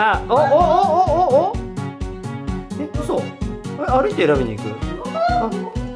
あ、おえ、嘘。歩いて選びに行く。あ、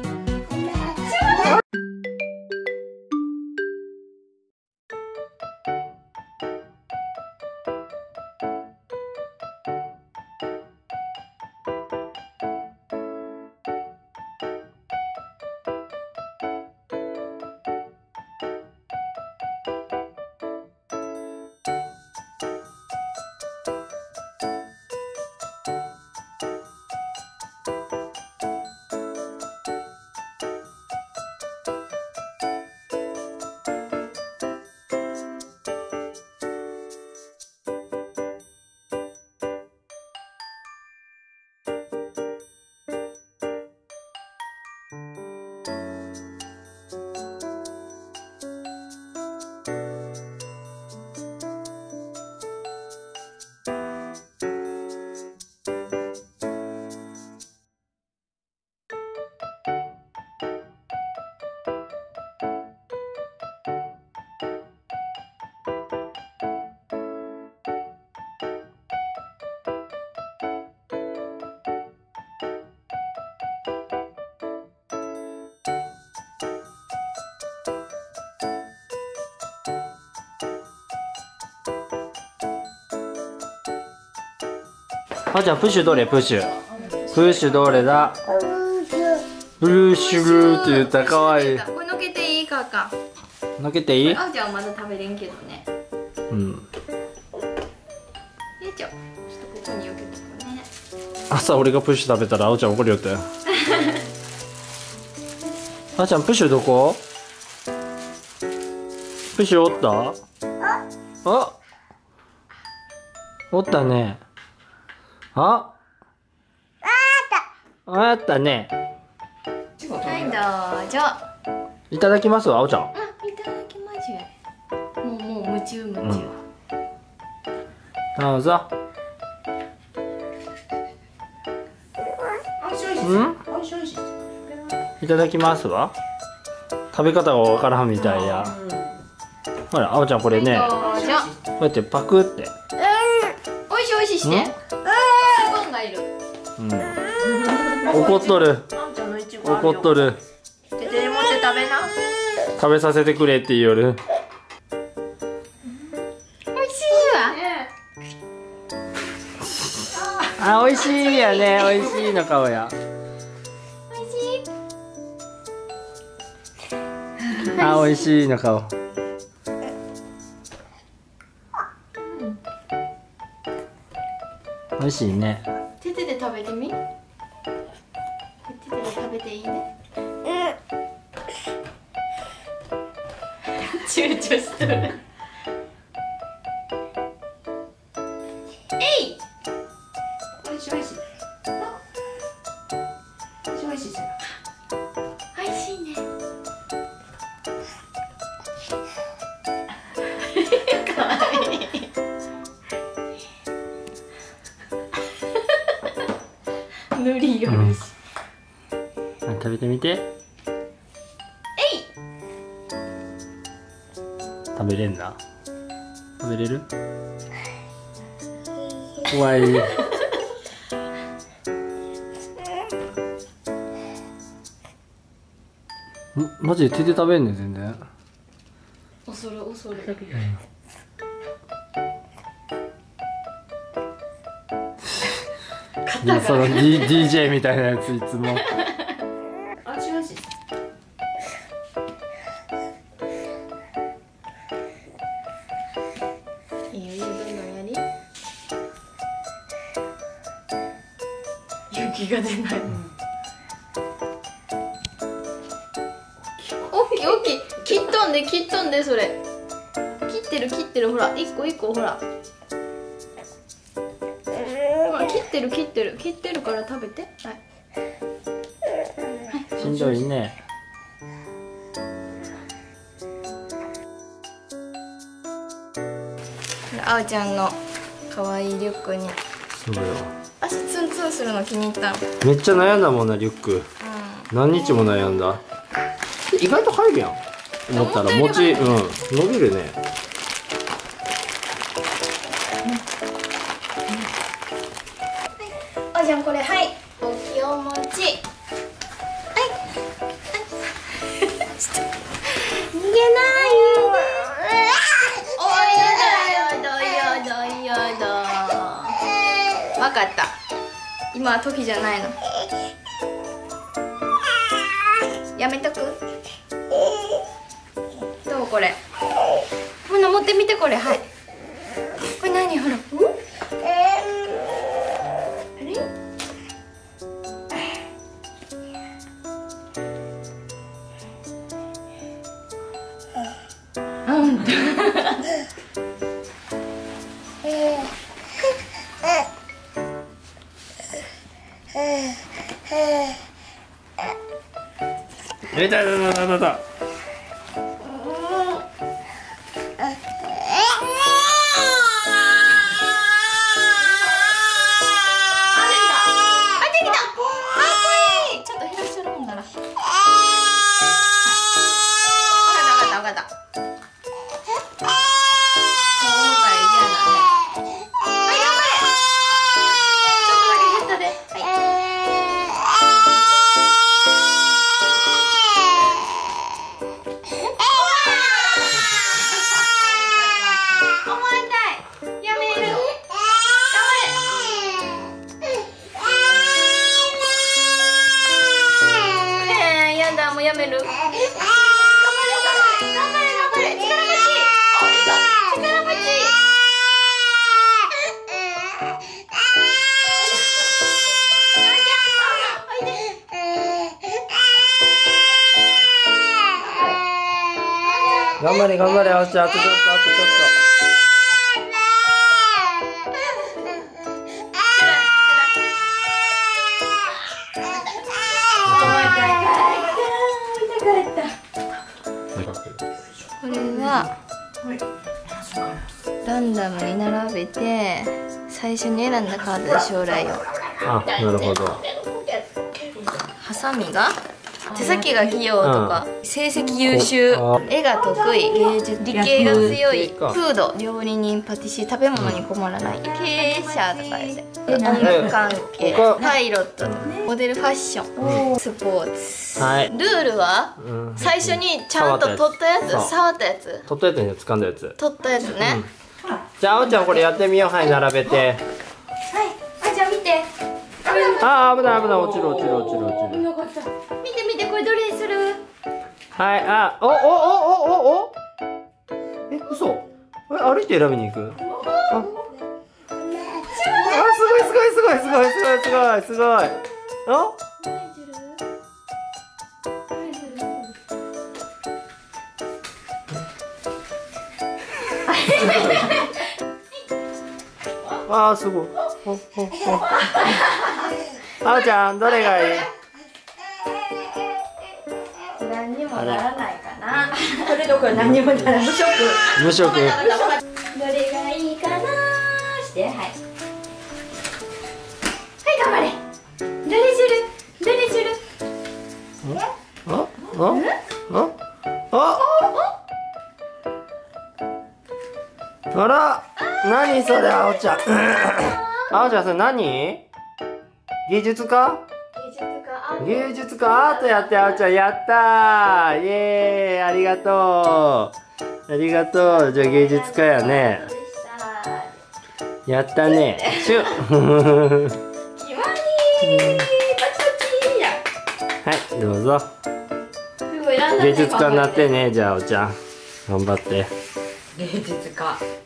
あーちゃん、プッシュどれ？プッシュ。プッシュどれだ？ブルーシュルーって言ったらかわいい。 これのけていいかか。 のけていい？ あおちゃんはまだ食べれんけどね。 うん。 よいしょ。ちょっとここによけとくね。 朝俺がプッシュ食べたらあおちゃん怒るよって。あーちゃん、プッシュどこ？プッシュおった？あ、おったね。あったね。 はいどうぞ。 いただきますわ、あおちゃん。 あ、いただきますよ。もう夢中。 どうぞ。いただきますわ。食べ方がわからんみたいや。ほら、あおちゃんこれね、 どうぞ。 こうやってパクって。 おいしいおいしいして。スポンがいる。 怒っとる。怒っとる。 手で持って食べな。 食べさせてくれって言うよる。 おいしいわ。 あ、美味しいやね、美味しいの顔や。 おいしい。 あ、美味しいの顔。美味しいね。 手で食べてみ。手で食べていいね。躊躇しとる。えい。 おいしいおいしい。おいしいおいしい。 おいしいね。かわいい。塗りよるし。 食べてみて。 えい。 食べれんな。食べれる？怖い。マジで手で食べんねん全然。 恐る。 その DJ みたいなやついつも。 おいしいおいしい。 いいよ、どんどんやり。勇気が出ない。おっきい切っとんでそれ。切ってるほら、一個ほら。ほら切ってるから食べて。はい。 しんどいね。 あおちゃんの可愛いリュックにそうよ。 足ツンツンするの気に入った。 めっちゃ悩んだもんなリュック。何日も悩んだ。意外と入るやん。思ったら伸びるね。 あじゃんこれはいお気を持ちはいちょっと逃げないおいやだわかった今は時じゃないのやめとくどうこれほな持ってみてこれはいこれ何ほらいたいたいたいたいた。 やめる。頑張れ力持ち。 頑張れ頑張れ、あおちゃん、あとちょっと、あとちょっと。 これはランダムに並べて最初に選んだカードで将来を。 あ、なるほど。 ハサミが手先が器用とか、成績優秀、絵が得意、芸術理系が強い、フード料理人パティシエ、食べ物に困らない、経営者とかで音楽関係、パイロット、モデルファッション、スポーツ。 はい。 ルールは最初にちゃんと取ったやつ、触ったやつ、 取ったやつに掴んだやつ。 取ったやつね。 じゃああおちゃんこれやってみよう。はい、並べて。 はい、あ、じゃあ見て。 あー、危ない危ない、落ちる落ちる落ちる落ちる。 見て見て、これどれにする？ はい、あ、おえ、嘘？歩いて選びに行く？あ、すごいすごいすごいすごいすごいすごいすごい。あ？あー、すごい。あおちゃんどれがいい？ 何にもならないかな。 これどころ何にもならない。無色。 無色。 どれがいいかなして、はい。はい、頑張れ。どれする？どれする？ あら、何それ、あおちゃん。あおちゃん、それ何？芸術家？芸術家、アートやって、あおちゃん、やったー。イエーイ、ありがとう。ありがとう。じゃあ芸術家やね。やったね。シュッ。 決まりー。パチパチや。 はい、どうぞ。 すごいランダム芸術家になってね、じゃあおちゃん。頑張って。 芸術家。